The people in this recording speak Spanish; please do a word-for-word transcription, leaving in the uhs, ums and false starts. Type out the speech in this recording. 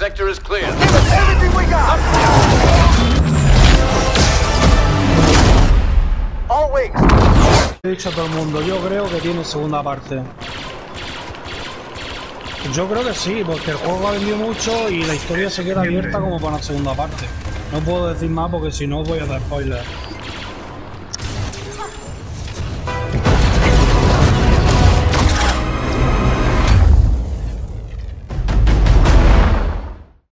sector is clear. Give us everything we got! All wings. He dicho a todo el mundo, yo creo que tiene segunda parte. Yo creo que sí, porque el juego ha vendido mucho y la historia se queda abierta como para una segunda parte. No puedo decir más porque si no voy a dar spoilers.